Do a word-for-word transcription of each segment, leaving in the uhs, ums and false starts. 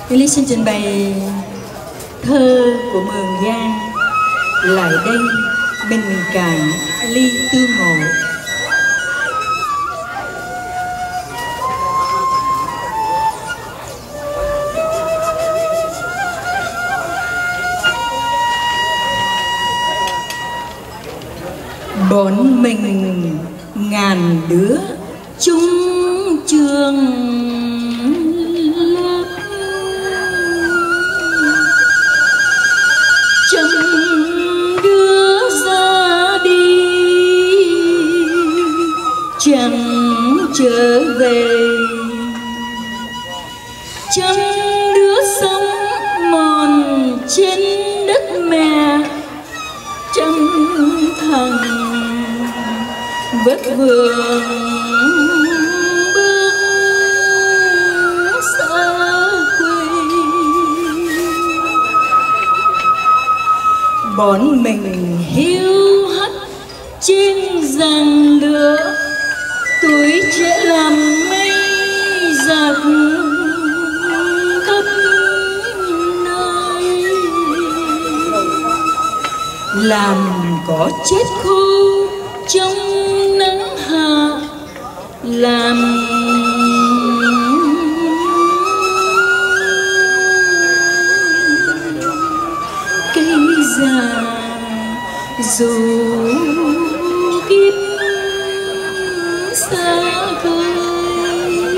Lý xin trình bày thơ của Mường Giang. Lại đây mình cạn ly tương ngộ. Bọn mình ngàn đứa chung trường lớp, trăm đứa ra đi chẳng trở về, trăm đứa sống mòn trên đất mẹ, trăm thằng vất vưởng bước xa quê. Bọn mình hiu hắt trên giàn lửa, tuổi trẻ làm mây giạt khắp nơi, làm cỏ chết khô trong nắng hạ, làm cây già dù kiếp xa vời.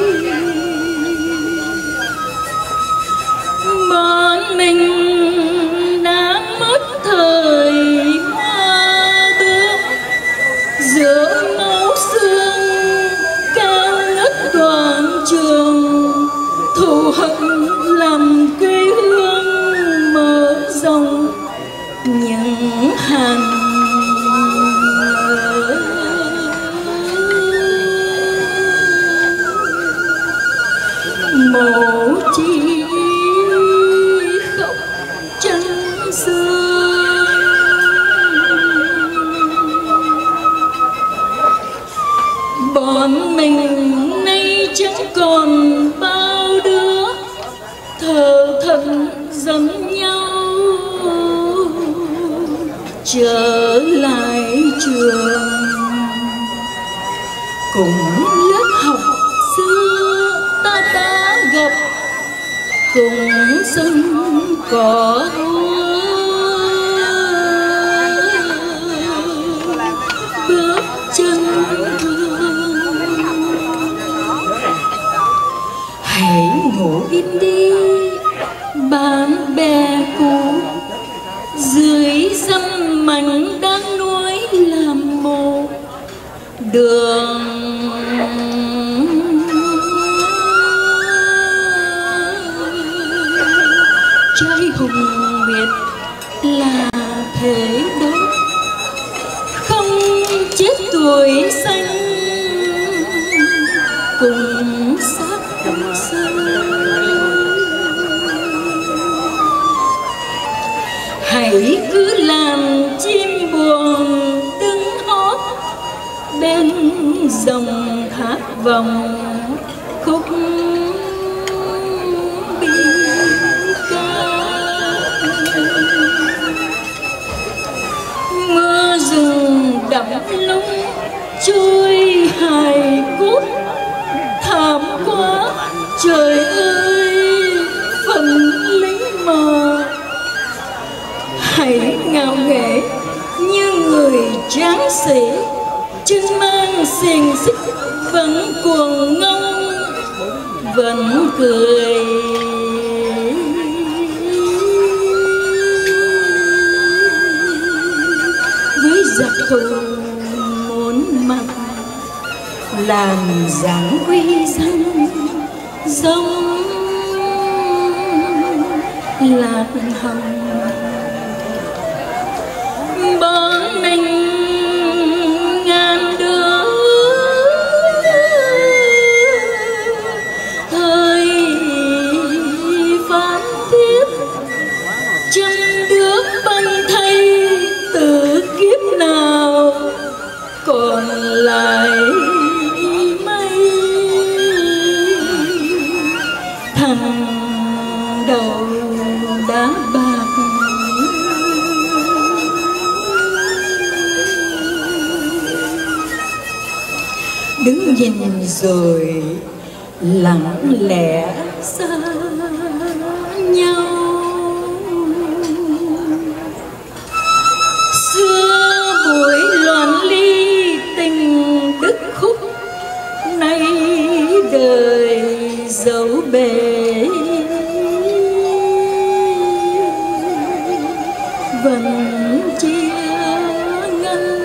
Bọn mình đã mất thời hoa bướm, giữa máu xương cao ngất toàn trường, thù hận làm quê hương mở rộng những hàng mộ chi khóc chân xương. Bọn mình nay chẳng còn bao đứa thờ thần giống nhau, trở lại trường cùng lớp học xưa ta đã gặp, cùng sân cỏ bước chân thương. Hãy ngủ yên đi bạn bè cũ, dưới dăm mảnh đang nuối làm mồ. Đường trai hùng miệt là thế đốt, không chết tuổi xanh cùng xác đồng xanh. Hãy cứ làm chim buồn đứng hót bên dòng thác vòng khúc bi ca. Mưa rừng đậm lung trôi hài cốt, thảm quá trời ơi phần lính mờ. Hãy ngạo nghễ như người tráng sĩ, chân mang xiềng xích vẫn cuồng ngông, vẫn cười với giặc thù muốn mặt, làm dáng uy danh giống lạc hồng. Bọn mình ngàn đứa thời phán tiếp, trăm đứa băng thay từ kiếp nào còn lại mây. Thằng đầu đã bạc. Đứng nhìn rồi lặng lẽ xa nhau. Xưa buổi loạn ly tình đứt khúc, nay đời dấu bể vẫn chia ngăn.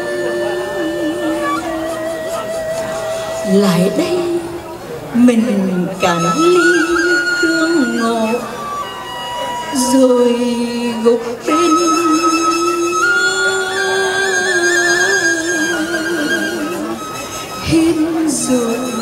Lại đây mình cạn ly hương ngộ, rồi gục bên hiên rồi